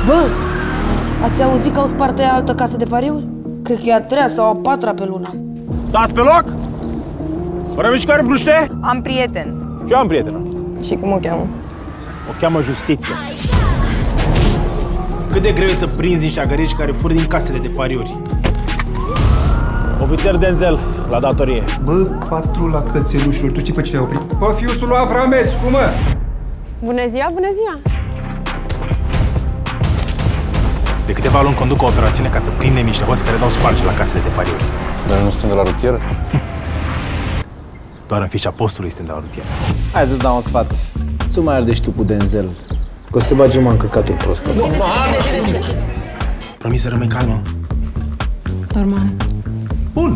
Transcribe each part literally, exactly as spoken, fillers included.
Bă, ați auzit că au spart aia altă casă de pariuri? Cred că e a treia sau a patra pe luna asta. Stați pe loc! Fără mișcare bruște? Am prieten. Și eu am prietenă. Și cum o cheamă? O cheamă Justiție. Cât de greu e să prinzi niște agărici care fură din casele de pariuri? Ofițer Denzel, la datorie. Bă, patrula cățelușilor, tu știi pe cine a oprit? Bă, fiusul lui Avramescu, mă! Bună ziua, bună ziua! De câteva luni conduc o operațiune ca să prindem niște hoți care dau sparge la casele de pariuri. Dar nu suntem de la rutieră? Doar în fișa postului suntem de la rutieră. Hai să-ți dau un sfat. Să mai ardești tu cu Denzel. Că o să te bagi numai în căcaturi prostul. Promis să rămâi calmă? Normal. Bun.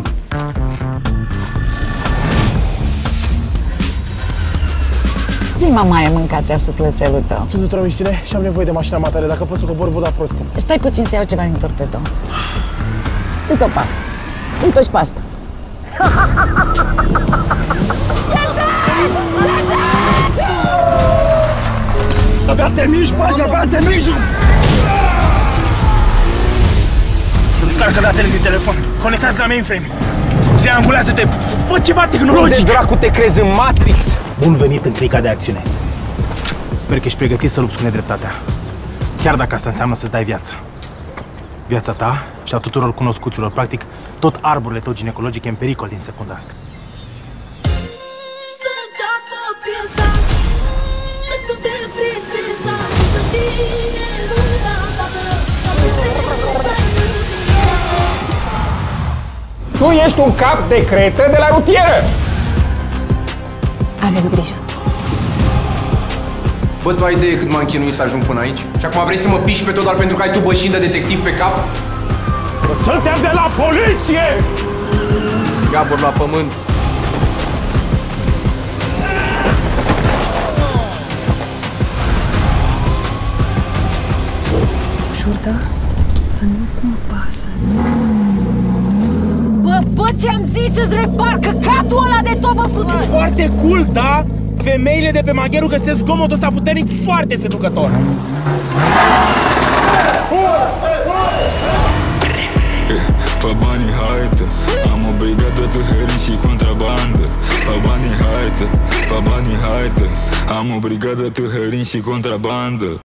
Zi, mamaie, mâncați sufletelul tău. Sunt într-o misiune și am nevoie de mașina matare. Dacă pot să cobor voda prostă. Stai puțin să iau ceva din torpedo. Uite-o pe asta. Uite-o și pe asta. Abia te miști, bă, abia te miști! Descarcă datele din telefon. Conectați la mainframe. Triangulează-te. Fă ceva tehnologic. Unde dracu te crezi în Matrix? Bun venit în clica de acțiune. Sper că ești pregătit să lupți cu nedreptatea. Chiar dacă asta înseamnă să-ți dai viața. Viața ta și a tuturor cunoscuților. Practic, tot arborele tău ginecologic e în pericol din secunda asta. Tu ești un cap de cretă de la rutieră! Aveți grijă. Bă, tu ai idee cât m-am chinuit să ajung până aici? Și acum vrei să mă piși pe tot doar pentru că ai tu bășini de detectiv pe cap? Suntem de la poliție! Gabor la pământ. Ușor, da? Să nu cumva, să nu... Bă, bă, ți-am zis să-ți repar căcatul ăla de tobă futut! Foarte cool, da? Femeile de pe Magheru găsesc zgomotul ăsta puternic foarte seducător. Fă banii, haide, am o brigadă tâlhării și contrabandă. Fă banii, haide, fă banii, haide, am o brigadă tâlhării și contrabandă.